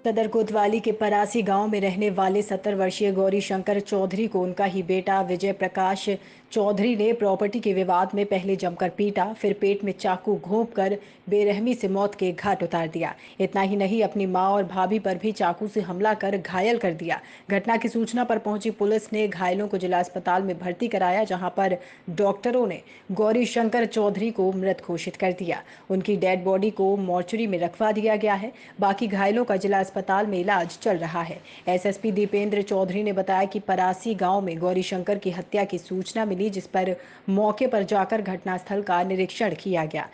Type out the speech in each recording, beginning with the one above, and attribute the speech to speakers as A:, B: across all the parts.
A: सदर कोतवाली के परासी गांव में रहने वाले 70 वर्षीय गौरी शंकर चौधरी को उनका ही बेटा विजय प्रकाश चौधरी ने प्रॉपर्टी के विवाद में पहले जमकर पीटा, फिर पेट में चाकू घोंपकर बेरहमी से मौत के घाट उतार दिया। इतना ही नहीं, अपनी मां और भाभी पर भी चाकू से हमला कर घायल कर दिया। घटना की सूचना पर पहुंची पुलिस ने घायलों को जिला अस्पताल में भर्ती कराया, जहां पर डॉक्टरों ने गौरी शंकर चौधरी को मृत घोषित कर दिया। उनकी डेड बॉडी को मोर्चरी में रखवा दिया गया है। बाकी घायलों का जिला अस्पताल में इलाज चल रहा है। एसएसपी दीपेंद्र चौधरी ने बताया कि परासी गांव में गौरी शंकर की हत्या की सूचना मिली, जिस पर मौके पर जाकर घटनास्थल का निरीक्षण किया गया।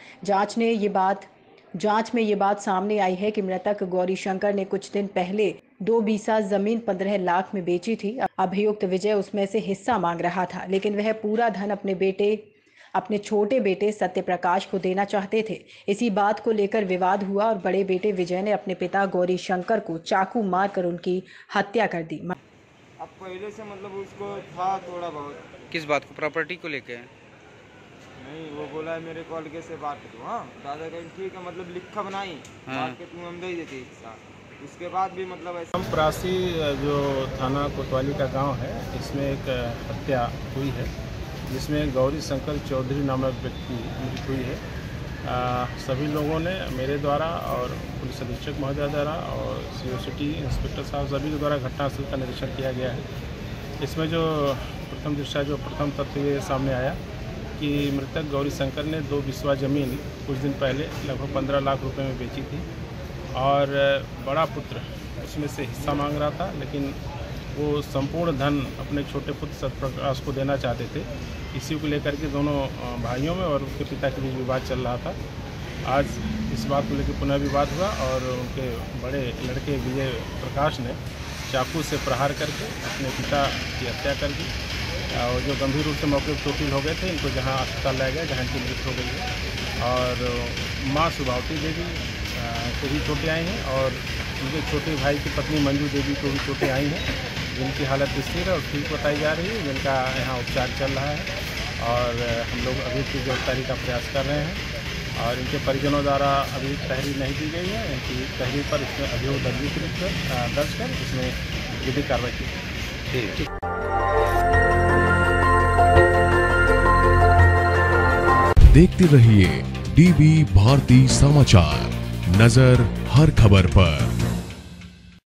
A: जांच में ये बात सामने आई है कि मृतक गौरी शंकर ने कुछ दिन पहले 2 बीसा जमीन 15 लाख में बेची थी। अभियुक्त विजय उसमें से हिस्सा मांग रहा था, लेकिन वह पूरा धन अपने छोटे बेटे सत्य प्रकाश को देना चाहते थे। इसी बात को लेकर विवाद हुआ और बड़े बेटे विजय ने अपने पिता गौरी शंकर को चाकू मारकर उनकी हत्या कर दी।
B: अब पहले से मतलब उसको था थोड़ा बहुत।
C: किस बात को? प्रॉपर्टी को लेके?
B: नहीं, वो बोला है मेरे कॉल के से बात करो। हाँ, दादा कहीं ठीक है, मतलब लिखा बनाई के तुम हम दे देते हिस्सा। उसके बाद भी मतलब ऐसा।
D: हम परासी जो थाना कोतवाली का गांव है, इसमें एक हत्या हुई है जिसमें गौरी शंकर चौधरी नामक व्यक्ति मृत हुई है। सभी लोगों ने मेरे द्वारा और पुलिस अधीक्षक महोदय द्वारा और सीओ सिटी इंस्पेक्टर साहब सभी के द्वारा घटनास्थल का निरीक्षण किया गया है। इसमें जो प्रथम तथ्य ये सामने आया कि मृतक गौरी शंकर ने 2 बिस्वा ज़मीन कुछ दिन पहले लगभग 15 लाख रुपए में बेची थी और बड़ा पुत्र उसमें से हिस्सा मांग रहा था, लेकिन वो संपूर्ण धन अपने छोटे पुत्र सत्यप्रकाश को देना चाहते थे। इसी को लेकर के दोनों भाइयों में और उनके पिता के बीच विवाद चल रहा था। आज इस बात को लेकर पुनः विवाद हुआ और उनके बड़े लड़के विजय प्रकाश ने चाकू से प्रहार करके अपने पिता की हत्या कर दी और जो गंभीर रूप से मौके पर चोटिल हो गए थे, इनको जहां अस्पताल लाया गया, जहां इनकी मृत्यु हो गई है। और माँ सुभावती देवी को भी चोटें आई हैं और उनके छोटे भाई की पत्नी मंजू देवी को भी चोटें आई हैं, जिनकी हालत स्थिर और ठीक बताई जा रही है, जिनका यहाँ उपचार चल रहा है। और हम लोग अभी की गिरफ्तारी का प्रयास कर रहे हैं और इनके परिजनों द्वारा अभी तहरीर नहीं दी गई है। इनकी तहरीर पर इसमें अभियोग दर्ज कर इसमें विधिक कार्रवाई की।
E: देखते रहिए डीबी भारती समाचार, नजर हर खबर पर।